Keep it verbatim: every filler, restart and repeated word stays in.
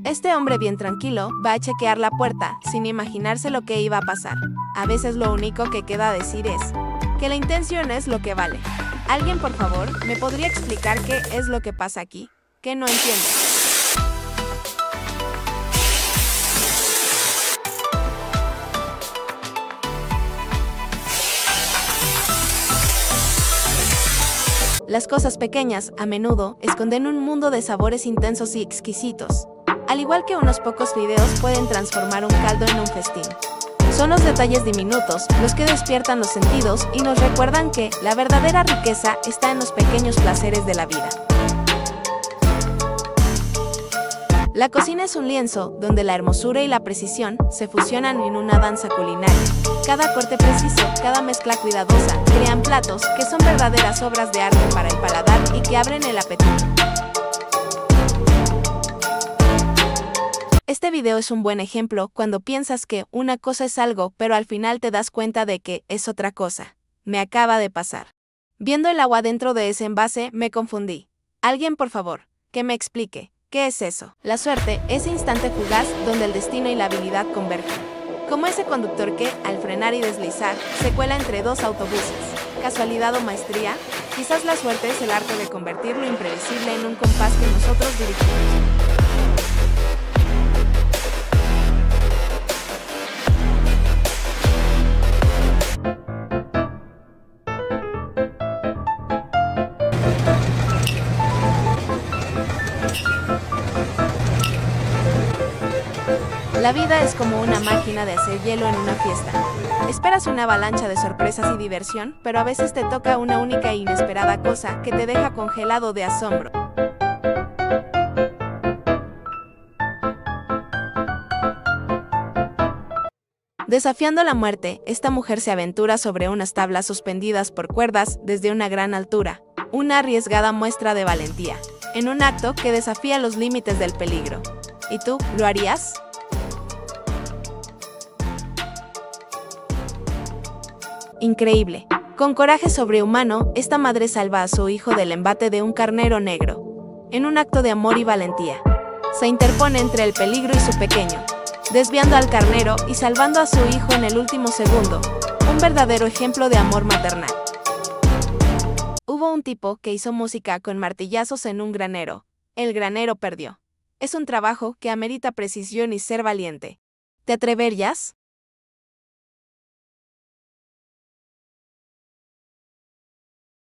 Este hombre bien tranquilo va a chequear la puerta, sin imaginarse lo que iba a pasar. A veces lo único que queda decir es que la intención es lo que vale. ¿Alguien, por favor, me podría explicar qué es lo que pasa aquí? Que no entiendo. Las cosas pequeñas, a menudo, esconden un mundo de sabores intensos y exquisitos. Al igual que unos pocos videos pueden transformar un caldo en un festín. Son los detalles diminutos los que despiertan los sentidos y nos recuerdan que la verdadera riqueza está en los pequeños placeres de la vida. La cocina es un lienzo donde la hermosura y la precisión se fusionan en una danza culinaria. Cada corte preciso, cada mezcla cuidadosa, crean platos que son verdaderas obras de arte para el paladar y que abren el apetito. Este video es un buen ejemplo cuando piensas que una cosa es algo, pero al final te das cuenta de que es otra cosa. Me acaba de pasar. Viendo el agua dentro de ese envase, me confundí. Alguien, por favor, que me explique, ¿qué es eso? La suerte, ese instante fugaz donde el destino y la habilidad convergen. Como ese conductor que, al frenar y deslizar, se cuela entre dos autobuses. ¿Casualidad o maestría? Quizás la suerte es el arte de convertir lo imprevisible en un compás que nosotros dirigimos. La vida es como una máquina de hacer hielo en una fiesta. Esperas una avalancha de sorpresas y diversión, pero a veces te toca una única e inesperada cosa que te deja congelado de asombro. Desafiando la muerte, esta mujer se aventura sobre unas tablas suspendidas por cuerdas desde una gran altura, una arriesgada muestra de valentía, en un acto que desafía los límites del peligro. ¿Y tú, lo harías? Increíble. Con coraje sobrehumano, esta madre salva a su hijo del embate de un carnero negro. En un acto de amor y valentía, se interpone entre el peligro y su pequeño, desviando al carnero y salvando a su hijo en el último segundo. Un verdadero ejemplo de amor maternal. Hubo un tipo que hizo música con martillazos en un granero. El granero perdió. Es un trabajo que amerita precisión y ser valiente. ¿Te atreverías?